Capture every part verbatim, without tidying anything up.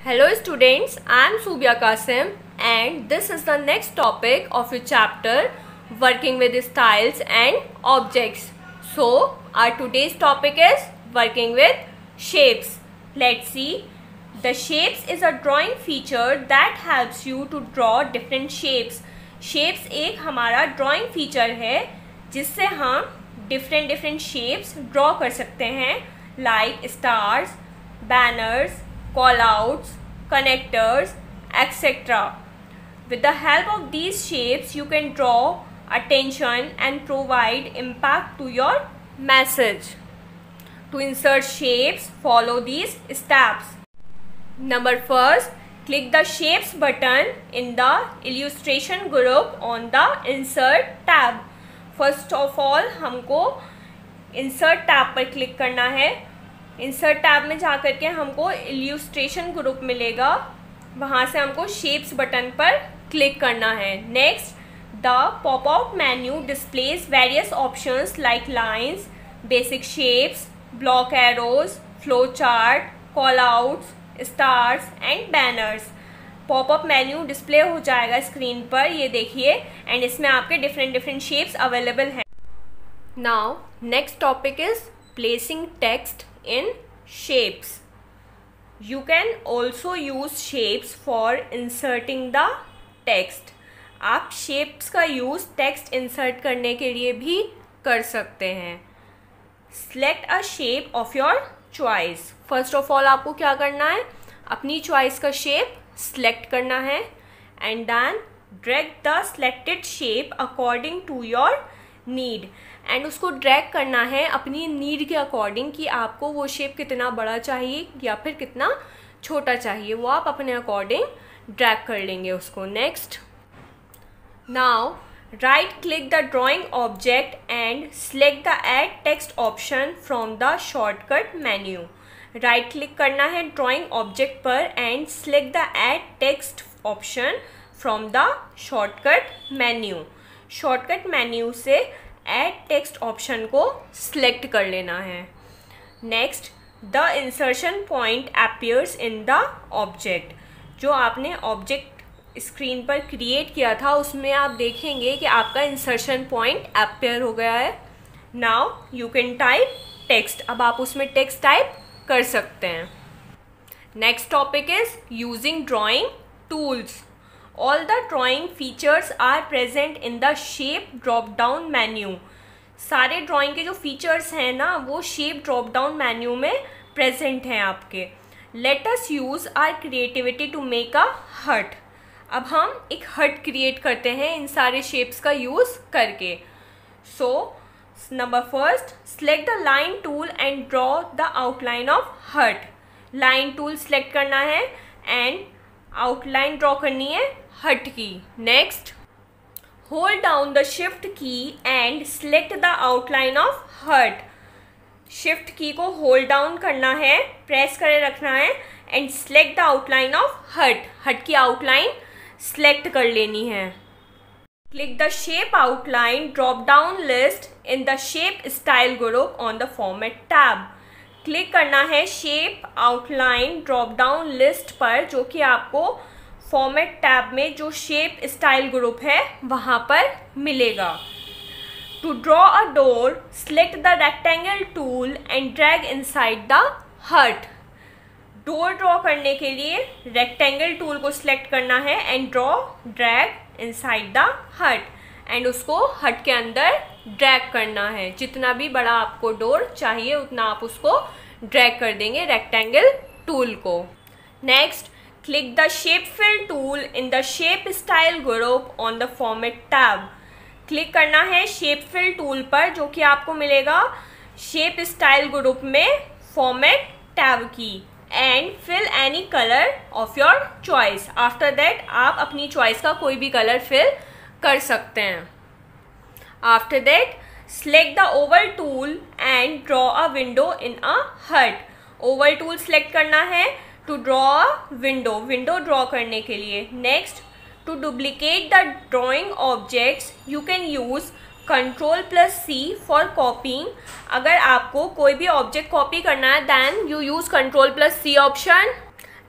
Hello students, I am Subia Qasim and this is the next topic of your chapter working with styles and objects. So our today's topic is working with shapes. Let's see. The shapes is a drawing feature that helps you to draw different shapes. Shapes एक हमारा drawing feature है जिससे हम different different shapes draw कर सकते हैं like stars, banners, callouts, connectors, et cetera. With the help of these shapes, you can draw attention and provide impact to your message. To insert shapes, follow these steps. Number first, click the shapes button in the illustration group on the insert tab. First of all, हमको insert tab पर click करना है. Insert tab में जा कर के हमको इल्यूस्ट्रेशन group मिलेगा, वहाँ से हमको शेप्स बटन पर क्लिक करना है. Next, the pop out menu displays various options like lines, basic shapes, block arrows, flow chart, callouts, stars and banners. Popup menu display हो जाएगा स्क्रीन पर, ये देखिए, एंड इसमें आपके डिफरेंट डिफरेंट शेप्स अवेलेबल हैं. Now next topic is placing text in shapes. You can also use shapes for inserting the text. आप shapes का use text insert करने के लिए भी कर सकते हैं. Select a shape of your choice. First of all आपको क्या करना है, अपनी choice का shape select करना है and then drag the selected shape according to your need. And उसको ड्रैग करना है अपनी नीड के अकॉर्डिंग कि आपको वो शेप कितना बड़ा चाहिए या फिर कितना छोटा चाहिए, वो आप अपने अकॉर्डिंग ड्रैग कर लेंगे उसको. Next, now right click the drawing object and select the add text option from the shortcut menu. Right click करना है ड्राइंग ऑब्जेक्ट पर and select the add text option from the shortcut menu. Shortcut menu से add text option को select कर लेना है. Next, the insertion point appears in the object. जो आपने ऑब्जेक्ट स्क्रीन पर क्रिएट किया था उसमें आप देखेंगे कि आपका इंसर्शन पॉइंट अपीयर हो गया है. Now you can type text. अब आप उसमें टेक्स्ट टाइप कर सकते हैं. Next topic is using drawing tools. All the drawing features are present in the shape drop down menu. सारे ड्राइंग के जो फीचर्स हैं ना वो शेप ड्रॉप डाउन मेन्यू में प्रेजेंट हैं आपके. Let us use our creativity to make a hut. अब हम एक हट क्रिएट करते हैं इन सारे शेप्स का यूज़ करके. So number first, select the line tool and draw the outline of hut. Line tool select करना है एंड आउटलाइन ड्रॉ करनी है हट की. Next, hold down the shift key and select the outline of hut. Shift key को hold down करना है, press करे रखना है and select the outline of hut. Hut की आउटलाइन सिलेक्ट कर लेनी है. Click the shape outline drop down list in the shape style group on the format tab. Click करना है shape outline drop down list पर जो कि आपको फॉर्मेट टैब में जो शेप स्टाइल ग्रुप है वहाँ पर मिलेगा. To draw a door, select the rectangle tool and drag inside the hut. Door draw करने के लिए रेक्टेंगल टूल को सिलेक्ट करना है and draw drag inside the hut and उसको हट के अंदर ड्रैग करना है. जितना भी बड़ा आपको डोर चाहिए उतना आप उसको ड्रैग कर देंगे रेक्टेंगल टूल को. Next, click the shape fill tool in the shape style group on the format tab. Click करना है शेप फिल टूल पर जो कि आपको मिलेगा शेप स्टाइल ग्रुप में फॉर्मेट टैब की and fill any colour of your choice. After that आप अपनी चॉइस का कोई भी कलर फिल कर सकते हैं. After that select the oval tool and draw a window in a hut. oval tool select करना है to draw a window. window draw करने के लिए. next, to duplicate the drawing objects you can use Control plus C for copying. अगर आपको कोई भी object copy करना है then you use Control plus C option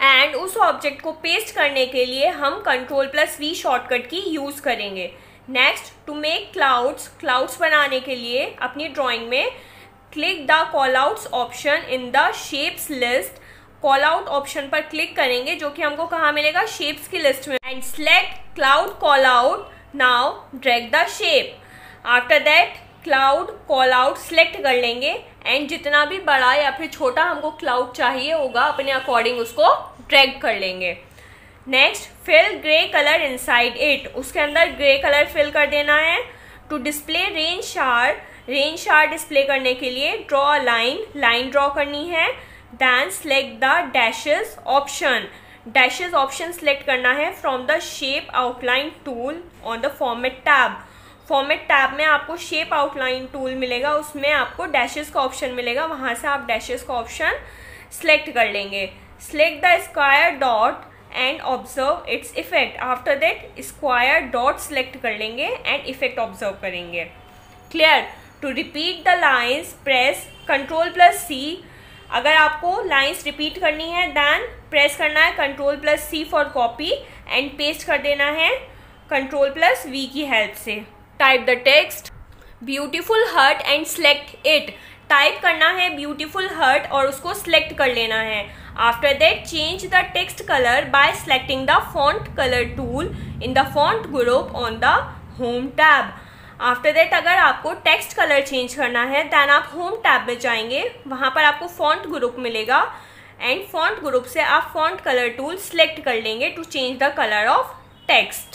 and उस ऑब्जेक्ट को पेस्ट करने के लिए हम कंट्रोल प्लस वी शॉर्टकट की यूज़ करेंगे। Next, to make clouds, clouds बनाने के लिए अपनी ड्राइंग में click the callouts option in the shapes list. Callout option पर क्लिक करेंगे जो कि हमको कहाँ मिलेगा, शेप्स की लिस्ट में, and select cloud callout. Now drag the shape. After that cloud callout select कर लेंगे एंड जितना भी बड़ा या फिर छोटा हमको क्लाउड चाहिए होगा अपने अकॉर्डिंग उसको ड्रैग कर लेंगे। Next, fill grey colour inside it, उसके अंदर ग्रे कलर फिल कर देना है। To display rain shower, rain shower display करने के लिए draw a line, line draw करनी है। Then select the dashes option, dashes option select करना है from the shape outline tool on the format tab. Format tab में आपको shape outline tool मिलेगा, उसमें आपको डैशेस का ऑप्शन मिलेगा, वहाँ से आप डैशेस का ऑप्शन सेलेक्ट कर लेंगे। Select the square dot and observe its effect. After that square dot select कर लेंगे एंड इफेक्ट ऑब्जर्व करेंगे। Clear? To repeat the lines press control plus C. अगर आपको लाइन्स रिपीट करनी है देन प्रेस करना है control plus C for copy and paste कर देना है कंट्रोल प्लस वी की हेल्प से। Type the text beautiful heart and select it. Type करना है ब्यूटीफुल हर्ट और उसको सिलेक्ट कर लेना है। After that change the text colour by selecting the font colour tool in the font group on the home tab. After that अगर आपको text colour change करना है देन आप होम टैब में जाएंगे, वहाँ पर आपको फॉन्ट ग्रुप मिलेगा एंड फॉन्ट ग्रुप से आप फॉन्ट कलर टूल सेलेक्ट कर लेंगे to change the colour of text.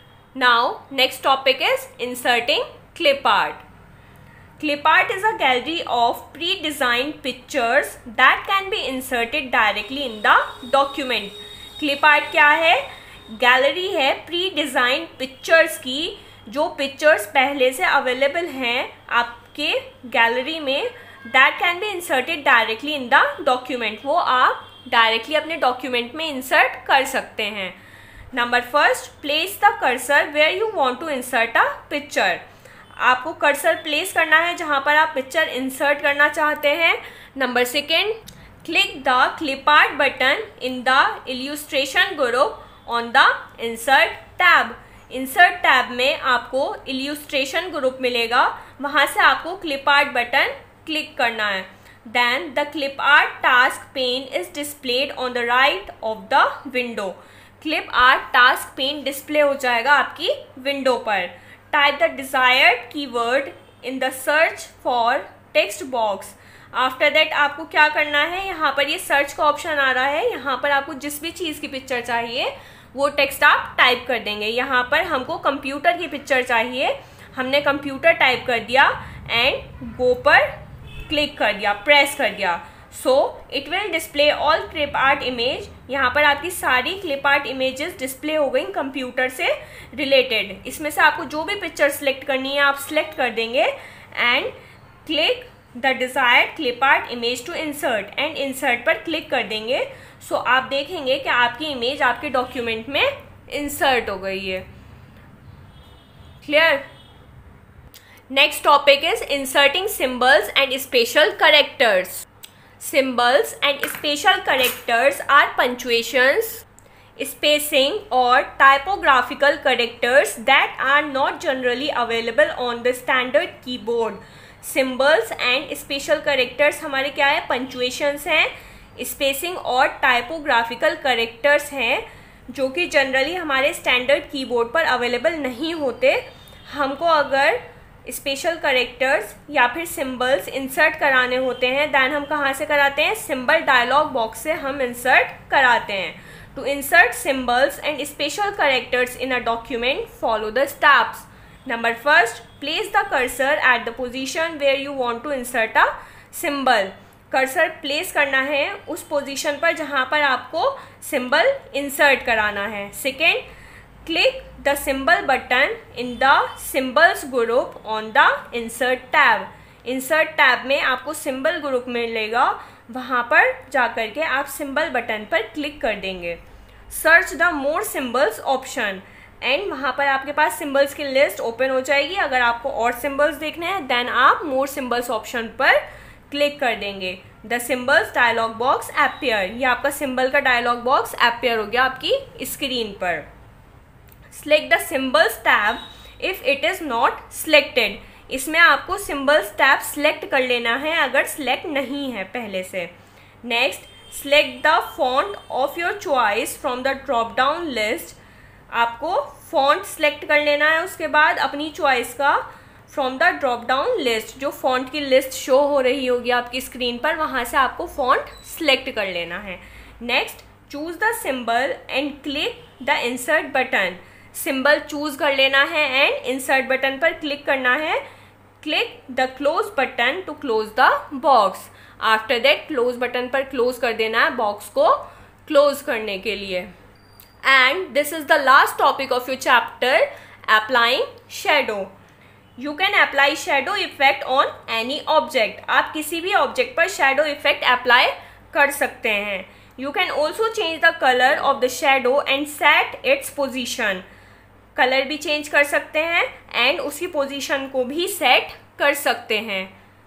Now next topic is inserting clip art. Clip art is a gallery of pre-designed pictures that can be inserted directly in the document. Clip art क्या है? Gallery है pre-designed pictures की, जो pictures पहले से available हैं आपके gallery में, that can be inserted directly in the document. वो आप डायरेक्टली अपने डॉक्यूमेंट में इंसर्ट कर सकते हैं। Number first, place the cursor where you want to insert a picture. आपको कर्सर प्लेस करना है जहां पर आप पिक्चर इंसर्ट करना चाहते हैं। Number second, click the clip art button in the illustration group on the insert tab. Insert tab में आपको इल्यूस्ट्रेशन ग्रुप मिलेगा, वहां से आपको क्लिप आर्ट बटन क्लिक करना है। Then the clip art task pane is displayed on the right of the window. Clip art task pane display हो जाएगा आपकी विंडो पर। Type the desired keyword in the search for text box. After that आपको क्या करना है, यहाँ पर ये सर्च का ऑप्शन आ रहा है, यहाँ पर आपको जिस भी चीज़ की पिक्चर चाहिए वो टेक्स्ट आप टाइप कर देंगे। यहाँ पर हमको कंप्यूटर की पिक्चर चाहिए, हमने कंप्यूटर टाइप कर दिया एंड गो पर क्लिक कर दिया, प्रेस कर दिया। So it will display all clip art image. यहाँ पर आपकी सारी क्लिप आर्ट इमेजेस डिस्प्ले हो गई कंप्यूटर से रिलेटेड। इसमें से आपको जो भी पिक्चर सेलेक्ट करनी है आप सेलेक्ट कर देंगे and click the desired clip art image to insert and insert पर क्लिक कर देंगे। सो so, आप देखेंगे कि आपकी इमेज आपके डॉक्यूमेंट में इंसर्ट हो गई है। Clear? Next topic is inserting symbols and special characters. Symbols and special characters are punctuations, spacing or typographical characters that are not generally available on the standard keyboard. Symbols and special characters हमारे क्या है? punctuations हैं, spacing और typographical characters हैं जो कि generally हमारे standard keyboard पर अवेलेबल नहीं होते। हमको अगर स्पेशल करेक्टर्स या फिर सिंबल्स इंसर्ट कराने होते हैं दैन हम कहाँ से कराते हैं? सिंबल डायलॉग बॉक्स से हम इंसर्ट कराते हैं। To insert symbols and special characters in a document follow the steps. Number first, place the cursor at the position where you want to insert a symbol. Cursor place करना है उस position पर जहाँ पर आपको symbol insert कराना है। Second, click the symbol button in the symbols group on the insert tab. Insert tab में आपको सिंबल ग्रुप मिलेगा, वहाँ पर जाकर के आप सिंबल बटन पर क्लिक कर देंगे। Search the more symbols option and वहाँ पर आपके पास सिंबल्स की लिस्ट ओपन हो जाएगी। अगर आपको और सिंबल्स देखने हैं देन आप मोर सिंबल्स ऑप्शन पर क्लिक कर देंगे। The symbols dialog box appear। ये आपका सिंबल का डायलॉग बॉक्स appear हो गया आपकी स्क्रीन पर। Select the symbols tab if it is not selected। इसमें आपको symbols tab select कर लेना है अगर select नहीं है पहले से। Next, select the font of your choice from the drop down list। आपको font select कर लेना है उसके बाद अपनी choice का from the drop down list. जो फॉन्ट की लिस्ट शो हो रही होगी आपकी स्क्रीन पर, वहाँ से आपको फॉन्ट सिलेक्ट कर लेना है। Next, choose the symbol and click the insert button. Symbol choose कर लेना है एंड इंसर्ट बटन पर क्लिक करना है। Click the close button to close the box. After that close button पर क्लोज कर देना है बॉक्स को क्लोज करने के लिए। And this is the last topic of your chapter, applying shadow. You can apply shadow effect on any object. आप किसी भी ऑब्जेक्ट पर शेडो इफेक्ट अप्लाई कर सकते हैं। You can also change the colour of the shadow and set its position. Colour भी change कर सकते हैं एंड उसकी पोजिशन को भी सेट कर सकते हैं।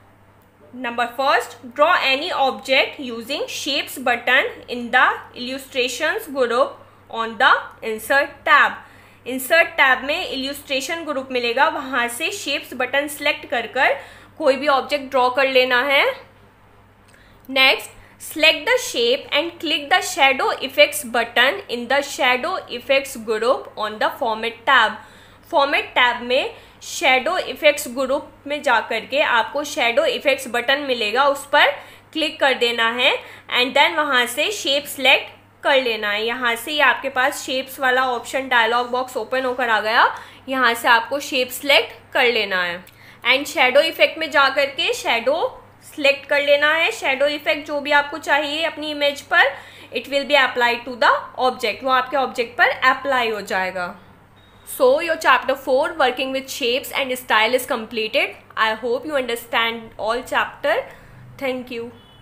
Number first, draw any object using shapes button in the illustrations group on the insert tab. Insert tab में इल्यूस्ट्रेशन ग्रुप मिलेगा, वहां से शेप्स बटन सेलेक्ट कर कर कोई भी ऑब्जेक्ट ड्रॉ कर लेना है। Next, select the shape and click the shadow effects button in the shadow effects group on the format tab. Format tab में शैडो इफेक्ट्स ग्रुप में जाकर के आपको शैडो इफेक्ट्स बटन मिलेगा, उस पर क्लिक कर देना है एंड देन वहां से शेप सेलेक्ट कर लेना है। यहाँ से ये आपके पास शेप्स वाला ऑप्शन डायलॉग बॉक्स ओपन होकर आ गया। यहाँ से आपको शेप सेलेक्ट कर लेना है एंड शेडो इफेक्ट में जा करके शेडो सेलेक्ट कर लेना है। शेडो इफेक्ट जो भी आपको चाहिए अपनी इमेज पर, it will be applied to the object. वो आपके ऑब्जेक्ट पर अप्लाई हो जाएगा। So your chapter four working with shapes and style is completed. I hope you understand all chapter. Thank you.